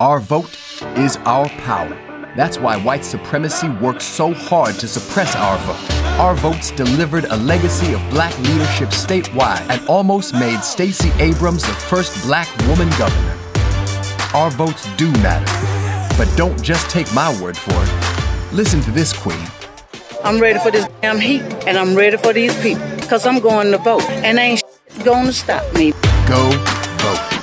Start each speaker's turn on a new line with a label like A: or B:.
A: Our vote is our power. That's why white supremacy worked so hard to suppress our vote. Our votes delivered a legacy of black leadership statewide and almost made Stacey Abrams the first black woman governor. Our votes do matter, but don't just take my word for it. Listen to this, Queen.
B: I'm ready for this damn heat, and I'm ready for these people, because I'm going to vote, and ain't gonna stop me.
A: Go vote.